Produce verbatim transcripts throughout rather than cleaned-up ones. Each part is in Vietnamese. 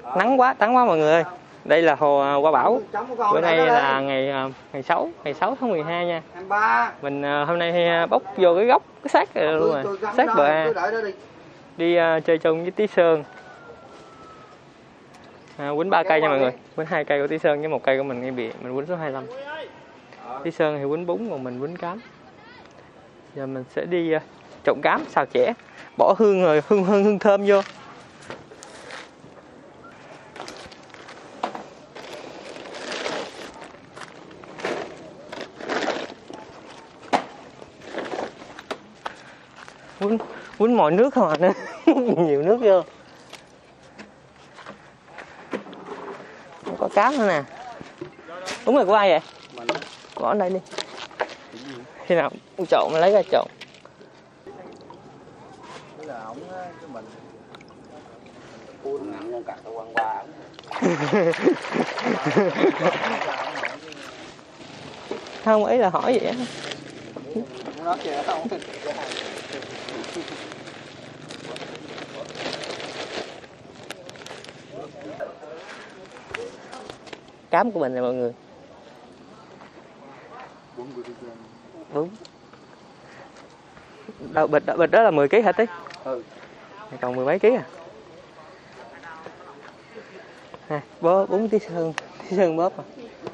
Nắng quá, nắng quá mọi người ơi. Đây là hồ Hoa Bảo. Bữa nay là ngày ngày sáu, ngày sáu tháng mười hai nha. Mình hôm nay bốc vô cái góc cái xác luôn rồi, xác bờ A. Đi uh, chơi chung với Tí Sơn. À, quýnh ba cây nha mọi người, quýnh hai cây của Tí Sơn với một cây của mình ngay bìa, mình quýnh số hai mươi lăm. Tí Sơn thì quýnh bún còn mình quýnh cám. Giờ mình sẽ đi uh, trộn cám xào chẻ, bỏ hương rồi hương hương hương thơm vô. Quýnh quýnh mọi nước không à nữa. Nhiều nước vô. Có cám nữa nè. Đúng rồi, của ai vậy? Mình. Bỏ đây đi. Khi nào trộn lấy ra trộn. Cái là ổng cái mình buôn nặng con cặt tao quăng qua ổng. Không, ý là hỏi vậy á. Nó kìa không. Cám của mình nè mọi người. Đúng. Đâu, bịch, bịch đó là mười ký hả Tí? Ừ. Còn mười mấy ký à? Nè, bó bún Tí Sơn, Tí Sơn bóp à.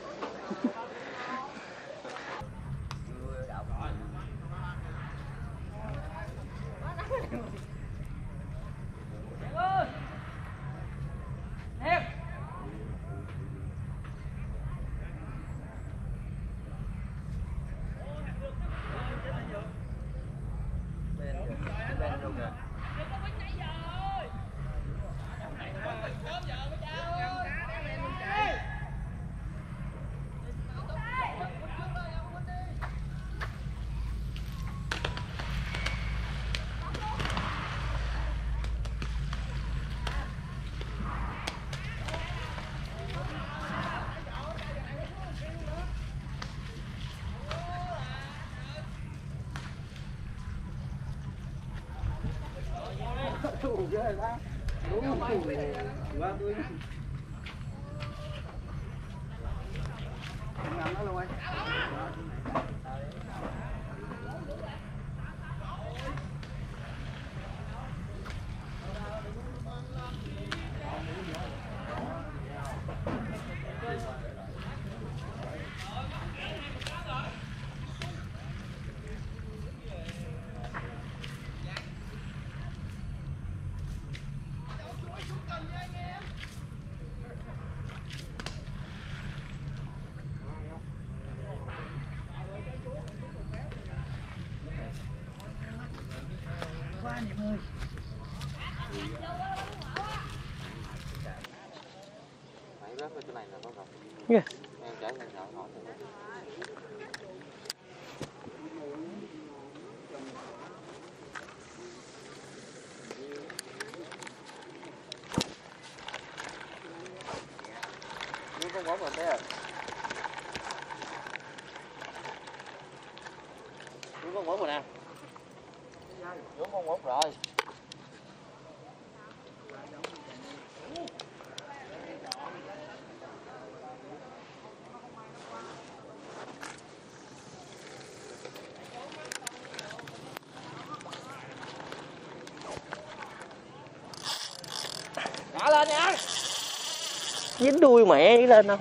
Yeah. Con bóng rồi thế. Đúng con bóng rồi nè. Đúng con bóng rồi. Trả lên nha. Dính đuôi mẹ đi lên không?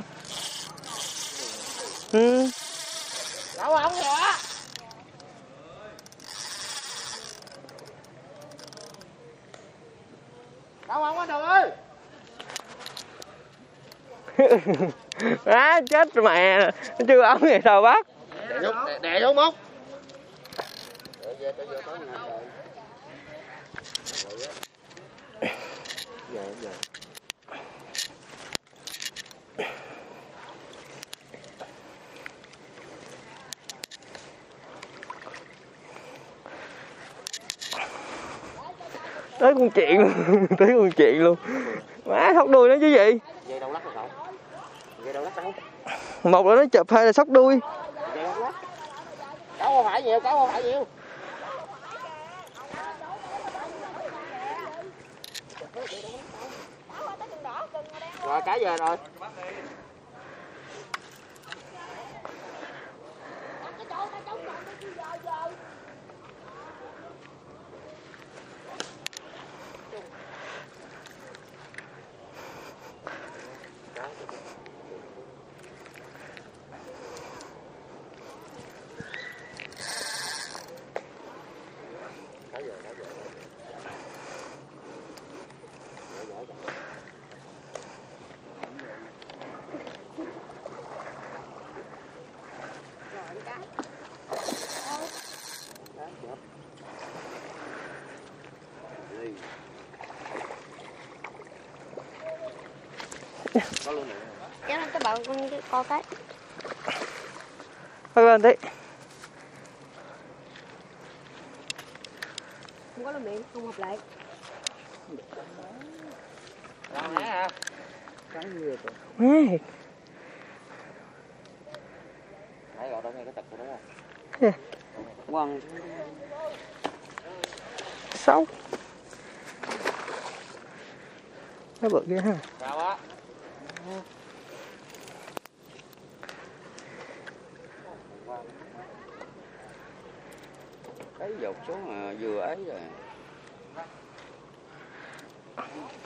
Ừ. Đâu không vậy? Đâu không anh Đường ơi? Á chết mẹ, nó chưa ống thì sao bắt? Đè xuống, đè xuống móc. Tới con chuyện luôn, tới con chuyện luôn. Má sóc đuôi nó chứ gì? Dây đâu lắc rồi cậu? Dây đâu lắc đâu? Một là nó chụp, hai là sóc đuôi. Dây đâu lắc? Cáo không phải nhiều, cáo không phải nhiều. Rồi cá về rồi. Kéo lên cái bạn con co cái. Thôi lên tí. Không có lên miệng, không hợp lại. Làm hả hả? Cái gì vậy? Nè. Nãy gọi đâu nghe cái tật của đúng không? Nè. Quăng. Sáu. Nó bự kia ha. Sao á? Cái dột xuống mà vừa ấy rồi.